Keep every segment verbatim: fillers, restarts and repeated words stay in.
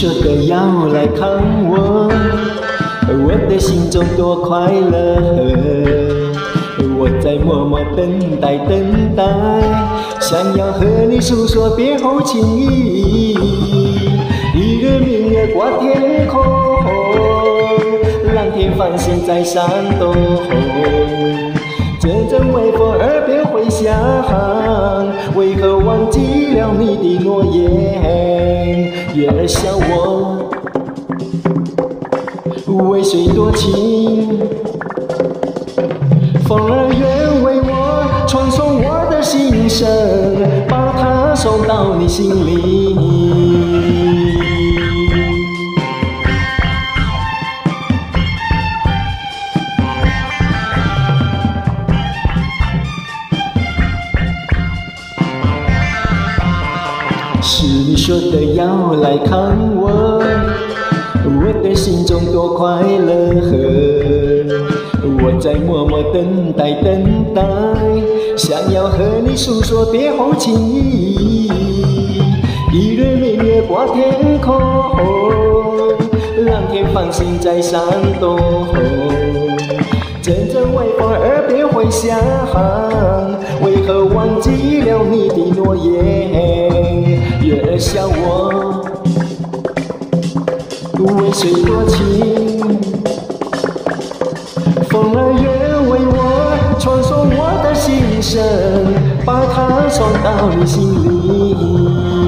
说的要来看我，我的心中多快乐。我在默默等待，等待，想要和你诉说别后情谊。一个明月挂天空，蓝天繁星在闪动。阵阵微风耳边回响，为何忘记了你的诺言？月儿笑我为谁多情，风儿愿为我传送我的心声，把它送到你心里。是你说的要来看我，我的心中多快乐。我在默默等待，等待，想要和你诉说别后情谊。一轮明月挂天空，蓝天繁星在闪动。阵阵微风耳边回响，为何忘记了你的诺言？月儿笑我为谁多情，风儿愿为我传送我的心声，把它送到你心里。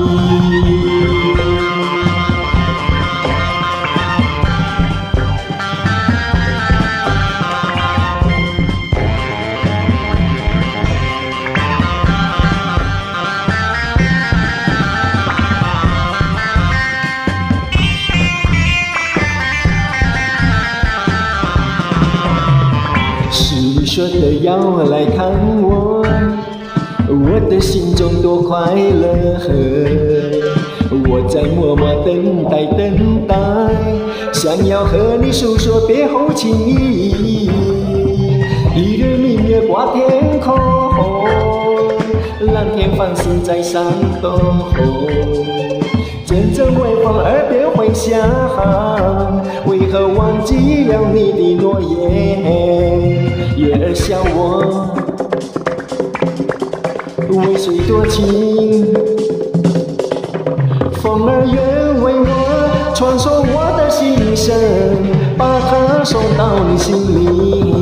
是你说的要来看我，我的心中多快乐。我在默默等待，等待，想要和你诉说别后情谊。一轮明月挂天空，蓝天繁星在闪动。阵阵微风耳边回响，为何忘记了你的诺言？月儿笑我为谁多情，风儿愿为我传送我的心声，把它送到你心里。